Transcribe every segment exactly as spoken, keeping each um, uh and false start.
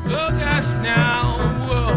Oh gosh now. Whoa.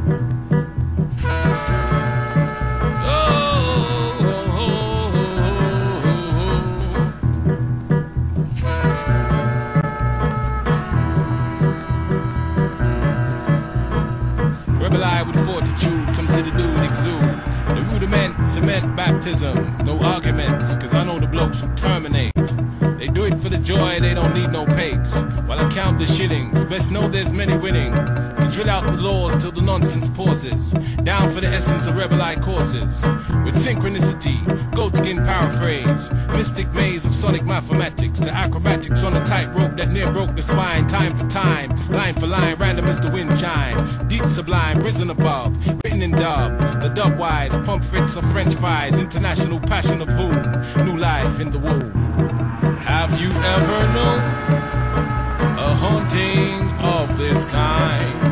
Rebel eye with fortitude, come to the dude exude. The rudiment, cement, baptism, no arguments, cause I know the blokes who terminate. They do it for the joy, they don't need no papes. While I count the shillings, best know there's many winning. To drill out the laws till the nonsense pauses. Down for the essence of rebel eye courses. With synchronicity, goatskin paraphrase. Mystic maze of sonic mathematics. The acrobatics on the tightrope that near broke the spine. Time for time, line for line, random as the wind chime. Deep sublime, risen above, written in dub. The dub wise, pump fits of French fries. International passion of whom? New life in the womb. Have you ever known a haunting of this kind?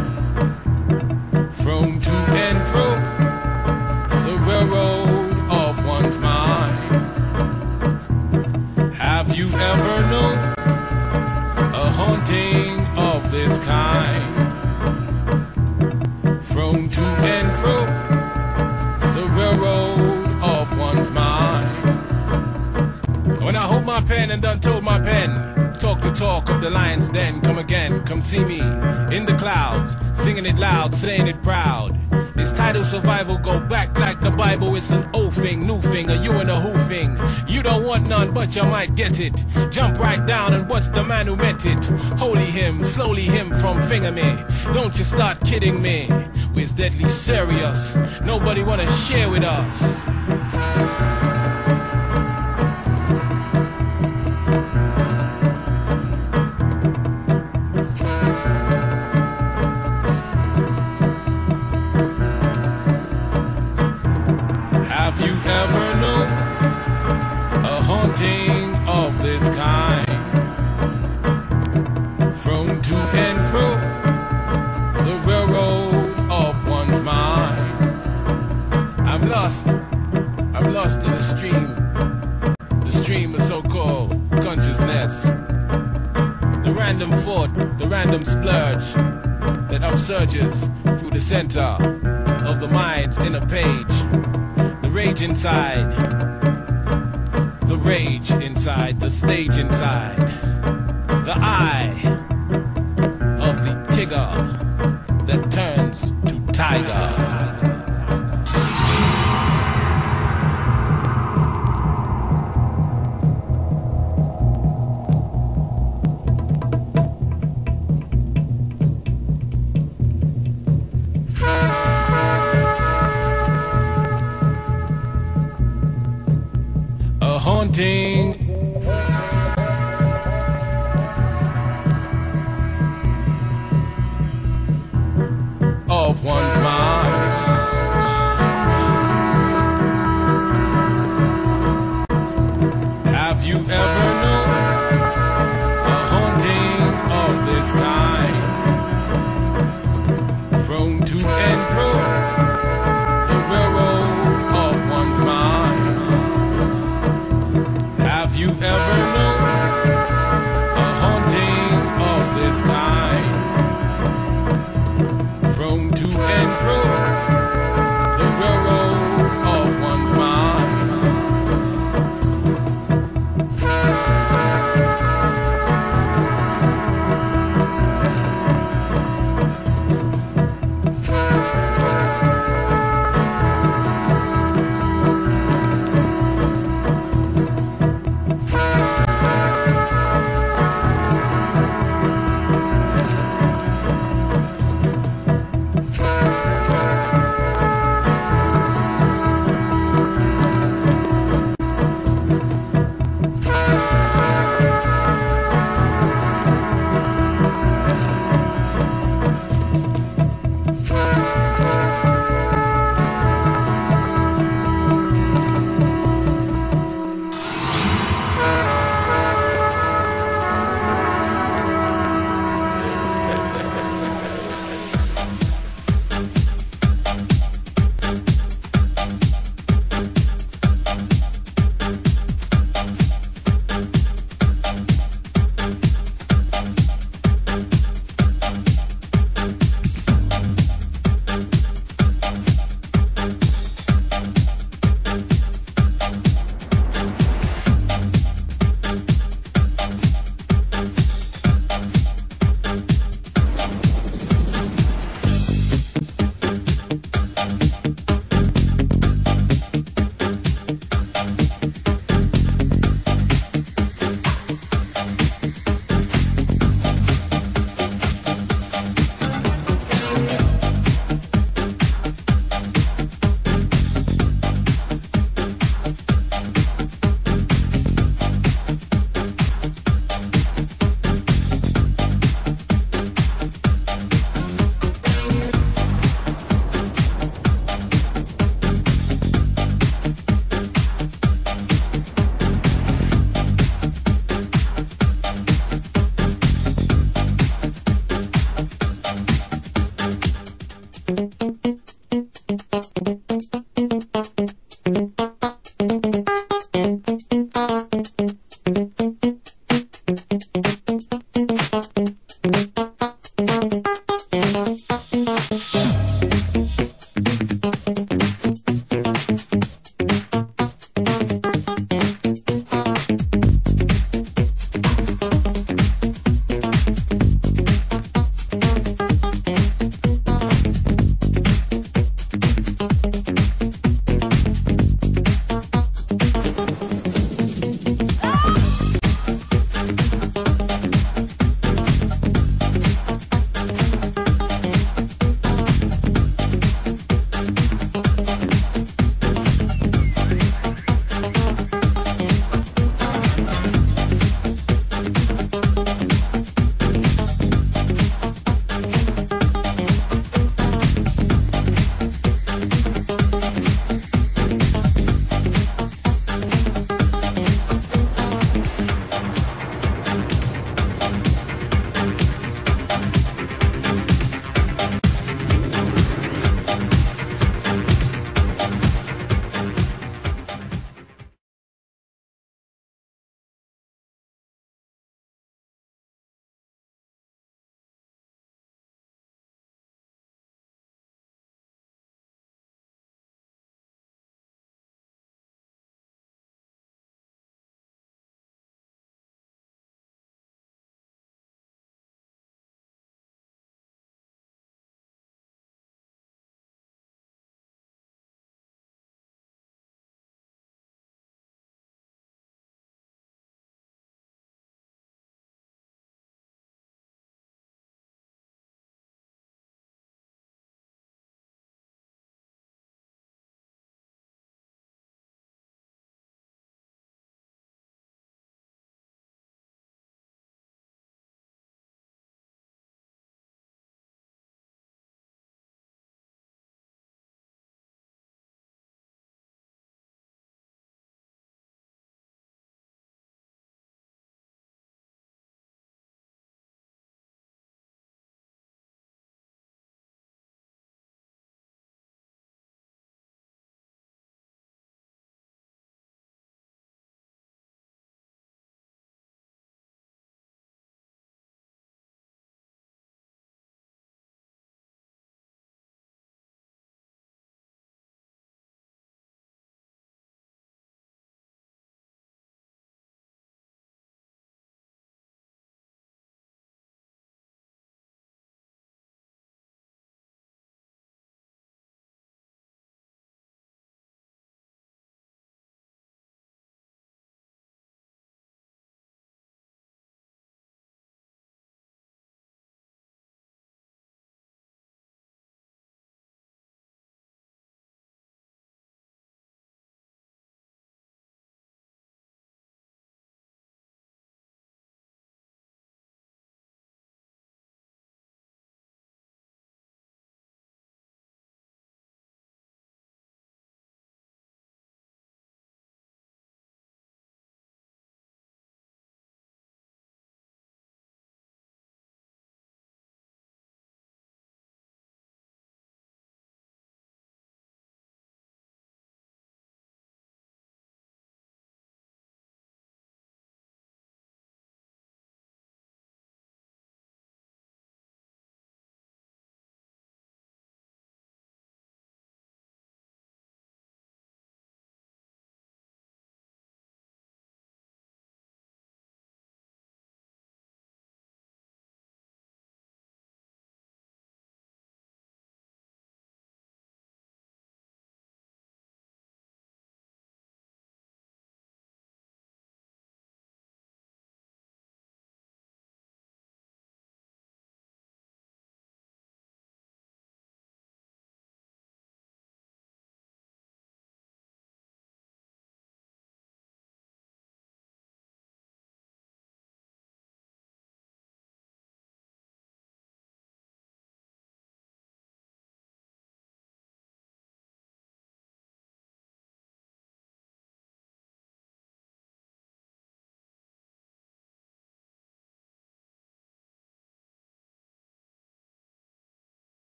From to and fro, the railroad of one's mind. Have you ever known a haunting of this kind? From to and fro, the railroad of one's mind. When I hold my pen and done told my pen, talk the talk of the lion's den. Come again, come see me in the clouds, singing it loud, saying it proud. This title survival go back like the Bible. It's an old thing, new thing, a you and a who thing. You don't want none, but you might get it. Jump right down and watch the man who meant it. Holy him, slowly him from finger me. Don't you start kidding me. We're deadly serious. Nobody wanna share with us. Have you ever known a haunting of this kind? From to and fro, the railroad of one's mind. I'm lost, I'm lost in the stream, the stream of so-called consciousness. The random thought, the random splurge that upsurges through the center of the mind's inner page. The rage inside, the rage inside, the stage inside, the eye of the tigger that turns to tiger. A haunting of one's mind. Have you ever known a haunting of this kind?